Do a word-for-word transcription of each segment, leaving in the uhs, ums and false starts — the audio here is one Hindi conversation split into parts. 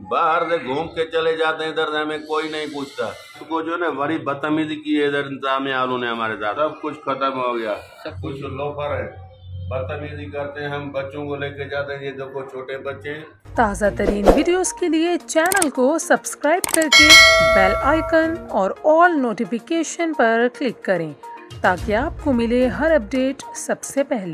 बाहर से घूम के चले जाते हैं, इधर हमें कोई नहीं पूछता। उसको जो ना बड़ी बदतमीजी की है इधर इंतजामिया वालों ने हमारे साथ। सब कुछ खत्म हो गया, सब कुछ लोफर है, बदतमीजी करते हैं। हम बच्चों को लेके जाते हैं, ये देखो छोटे बच्चे। ताज़ा तरीन वीडियोस के लिए चैनल को सब्सक्राइब करके बेल आइकन और ऑल नोटिफिकेशन पर क्लिक करें ताकि आपको मिले हर अपडेट सबसे पहले।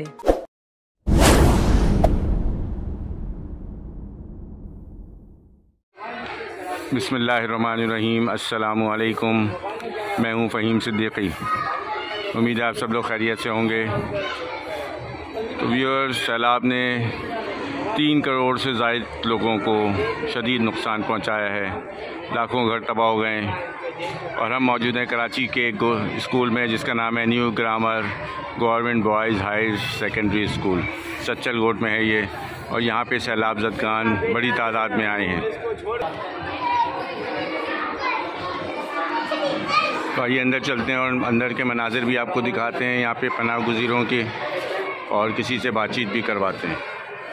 बिस्मिल्लाहिर्रहमानिर्रहीम। अस्सलामु अलैकुम। मैं हूं फ़हीम सिद्दीकी। उम्मीद है आप सब लोग खैरियत से होंगे। तो व्यूअर्स, सैलाब ने तीन करोड़ से ज़ायद लोगों को शदीद नुकसान पहुंचाया है। लाखों घर तबाह हो गए और हम मौजूद हैं कराची के एक स्कूल में जिसका नाम है New Grammar Government Boys High Secondary School, Sachal Kot में है ये। और यहाँ पे सैलाब ज़दगान बड़ी तादाद में आए हैं। तो आइए अंदर चलते हैं और अंदर के मनाजिर भी आपको दिखाते हैं, यहाँ पे पनाह गुज़ीरों के, और किसी से बातचीत भी करवाते हैं।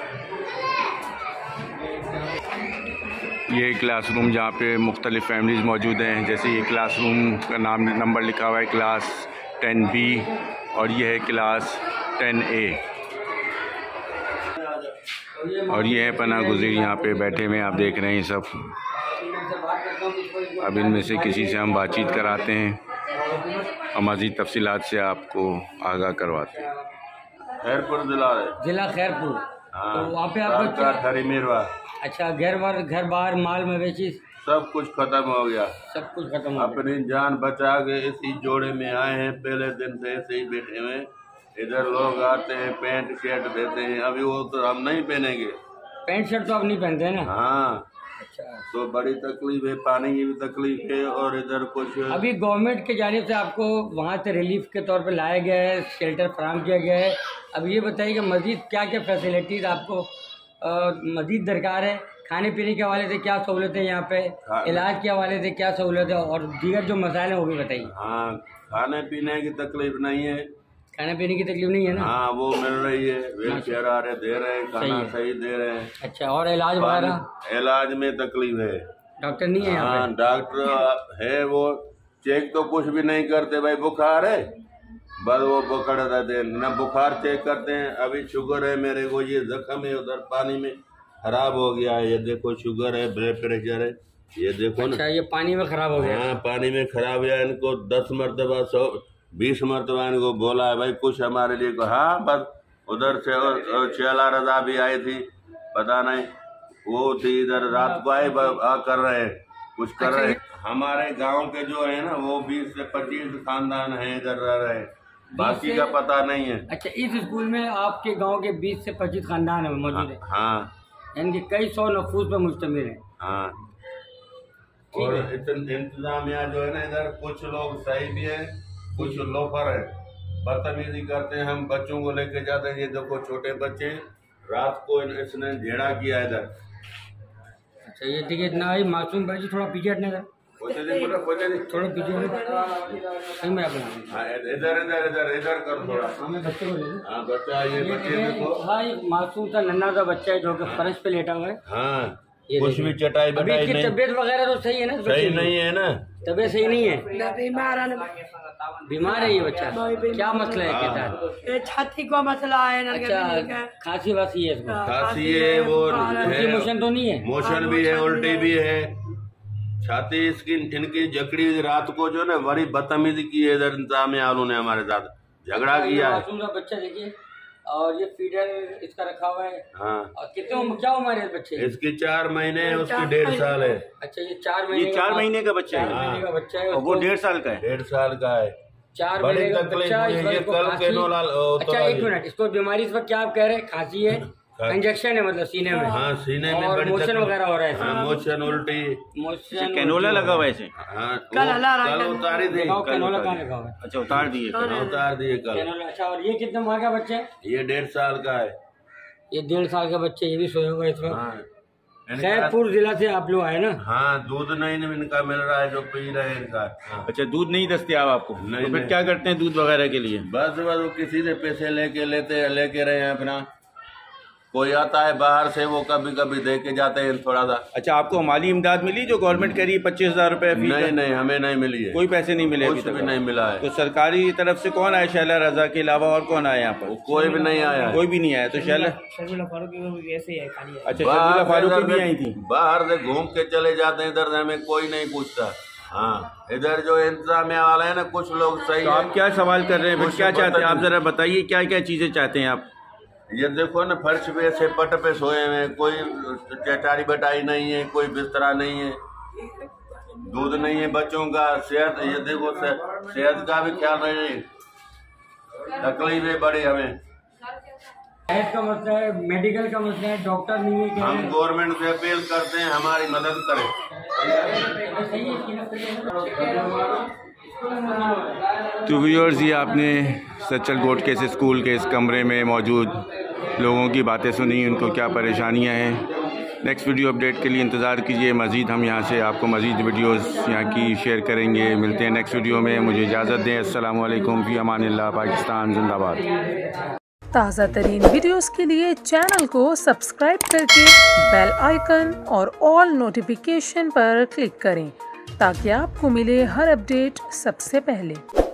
ये क्लासरूम जहाँ पे मुख्तलिफ़ फैमिलीज़ मौजूद हैं, जैसे ये क्लासरूम का नाम नंबर लिखा हुआ है क्लास टेन बी और ये है क्लास टेन ए। और ये है पनाह गुज़ीर यहाँ पे बैठे हुए आप देख रहे हैं सब। अब इनमें से किसी से हम बातचीत कराते हैं और मज़ीद तफसीलात से आपको आगाह करवाते हैं। खैरपुर जिला है, जिला खैरपुर। हाँ, तो वहाँ पे आपको अच्छा घर बार घर बार माल मवेशी सब कुछ खत्म हो गया, सब कुछ खत्म हो गया। अपनी जान बचा के इसी जोड़े में आए हैं। पहले दिन से ऐसे ही बैठे हुए, इधर लोग आते हैं पैंट शर्ट देते हैं, अभी वो तो हम नहीं पहनेंगे। पैंट शर्ट तो आप नहीं पहनते हैं ना? हाँ, अच्छा। तो बड़ी तकलीफ है, पानी की भी तकलीफ है और इधर कुछ। अभी गवर्नमेंट के जानिब से आपको वहाँ से रिलीफ के तौर पे लाया गया है, शेल्टर फराहम किया गया है। अब ये बताइए कि मज़ीद क्या क्या फैसिलिटीज़ आपको मज़ीद दरकार है? खाने पीने के हवाले से क्या सहूलत है यहाँ पे, इलाज के हवाले से क्या सहूलत है, और दीगर जो मसाइल हैं वो भी बताइए। हाँ, खाने पीने की तकलीफ नहीं है, खाने पीने की तकलीफ नहीं है ना? हाँ, वो मिल रही है, व्हील चेयर आ रहे दे रहे हैं, खाना सही, सही दे रहे हैं। अच्छा, और इलाज वगैरह? इलाज में तकलीफ है, डॉक्टर नहीं है यहाँ पे? हाँ, डॉक्टर है, वो चेक तो कुछ भी नहीं करते। भाई बुखार है, बस वो पकड़ देते हैं ना, बुखार चेक करते हैं। अभी शुगर है मेरे को, ये जख्म है उधर पानी में खराब हो गया है, ये देखो शुगर है, ब्लड प्रेशर है, ये देखो। अच्छा, ना ये पानी में खराब हो गया? हाँ, पानी में खराब है। इनको दस मरतबा सौ बीस मरतबा इनको बोला है भाई कुछ हमारे लिए। हाँ, बस उधर से शेला रजा भी आई थी, पता नहीं वो थी, इधर रात को आए कर रहे हैं, कुछ कर रहे हैं। हमारे गांव के जो है ना वो बीस से पच्चीस खानदान है इधर रह रहे हैं, बाकी का पता नहीं है। अच्छा, इस स्कूल में आपके गांव के बीस से पच्चीस खानदान मौजूद है? हाँ, यानी कई सौ नफूस पर मुश्तमिल है। हाँ, और इंतजामिया जो है ना इधर, कुछ लोग सही भी है, कुछ लोफर है, बदतमीजी करते हैं। हम बच्चों को लेके जाते हैं, ये देखो छोटे बच्चे, रात को इसने झेड़ा किया इधर। अच्छा, ये देखिए इतना ही मासूम बच्चे, थोड़ा पीछे हटने का, थोड़ा पीछे में अपना इधर इधर इधर इधर कर थोड़ा। हमें बच्चे को ले लो। हाँ, बच्चा, ये बच्चे देखो। हाँ, ये मासूम सा नन्हा सा बच्चा है जो कि फर्श पे लेटा हुआ है। हाँ, कुछ भी चटाई बटाई नहीं। तबीयत वगैरह तो सही है ना? सही नहीं है ना, तबीयत सही नहीं है, बीमार है ये बच्चा। क्या मसला है? कहता छाती को मसला है। अच्छा, खांसी वासी है इसको? खांसी है, वो मोशन तो नहीं है? मोशन भी है, उल्टी भी है, छाती इसकी इनकी जकड़ी। रात को जो ना बड़ी बदतमीजी की है इधर इंतजामिया वालों ने हमारे साथ, झगड़ा किया है। मासूम सा बच्चा देखिए, और ये फीडर इसका रखा हुआ है। हाँ, और कितने क्या उम्र है बच्चे? इसकी चार महीने है, उसकी डेढ़ साल है। अच्छा, ये चार महीने ये चार महीने का बच्चा है? चार महीने का बच्चा है, वो डेढ़ साल का है? डेढ़ साल का है। चार बड़ी महीने का तकलीफ बच्चा, ये कल केनोला। अच्छा, एक मिनट, इसको बीमारी इस वक्त क्या आप कह रहे हैं? खांसी है, इंजेक्शन है मतलब सीने में? हाँ, सीने में और मोशन वगैरह हो रहा है? हाँ, मोशन, उल्टी, मोशन, कैनोला लगा हुआ है इसे? हाँ, कल उतारी थी। कैनोला कहाँ लगा हुआ है? अच्छा, उतार दिए? उतार दिए कल। अच्छा, और ये कितने माह का बच्चा है? ये डेढ़ साल का है। ये डेढ़ साल का बच्चा, ये भी सोया हुआ है इस वक्त। हाँ, खैरपुर जिला से आप लोग आए ना? हाँ, दूध नहीं इनका मिल रहा है जो पी रहे हैं इनका। हाँ। अच्छा, दूध नहीं दस्तियाब आपको? नहीं, तो फिर क्या करते हैं दूध वगैरह के लिए? बस बस वो किसी से पैसे लेके लेते लेके रहे हैं अपना, कोई आता है बाहर से, वो कभी कभी दे के जाते हैं थोड़ा सा। अच्छा, आपको माली इमदाद मिली जो गवर्नमेंट कह रही है पच्चीस हजार रुपए फीस? नहीं नहीं, हमें नहीं मिली है, कोई पैसे नहीं मिले, कुछ भी नहीं मिला है। तो सरकारी तरफ से कौन आया शैला रजा के अलावा और कौन आया यहाँ पर? कोई भी नहीं आया, कोई भी नहीं आया। तो शैला शर्मिला फारूक ऐसे ही है, खाली है। अच्छा, शर्मिला फारूक भी आई थी? बाहर से घूम के चले जाते हैं, इधर से हमें कोई नहीं पूछता। हाँ, इधर जो इंतजामिया वाला है ना, कुछ लोग सही। तो आप क्या सवाल कर रहे हैं, क्या चाहते हैं आप? जरा बताइए क्या क्या चीजें चाहते हैं आप? ये देखो ना, फर्श पे ऐसे पट पे सोए हुए, कोई चटाई बटाई नहीं है, कोई बिस्तरा नहीं है, दूध नहीं है बच्चों का, सेहत, ये देखो सेहत का भी ख्याल नहीं, तकलीफ है बड़ी हमें। सेहत का मसला है, मेडिकल का मसला है, डॉक्टर नहीं है। हम गवर्नमेंट से अपील करते हैं हमारी मदद करें। तो व्यूअर्स, ये आपने सच्चल गोट के स्कूल के इस कमरे में मौजूद लोगों की बातें सुनी, उनको क्या परेशानियां हैं। नेक्स्ट वीडियो अपडेट के लिए इंतज़ार कीजिए, मज़ीद हम यहाँ से आपको मज़ीद वीडियोस यहाँ की शेयर करेंगे। मिलते हैं नेक्स्ट वीडियो में, मुझे इजाज़त दें। अस्सलाम वालेकुम, फ़ी अमानिल्लाह, पाकिस्तान जिंदाबाद। ताज़ा तरीन वीडियोस के लिए चैनल को सब्सक्राइब करके बेल आइकन और ऑल नोटिफिकेशन पर क्लिक करें ताकि आपको मिले हर अपडेट सबसे पहले।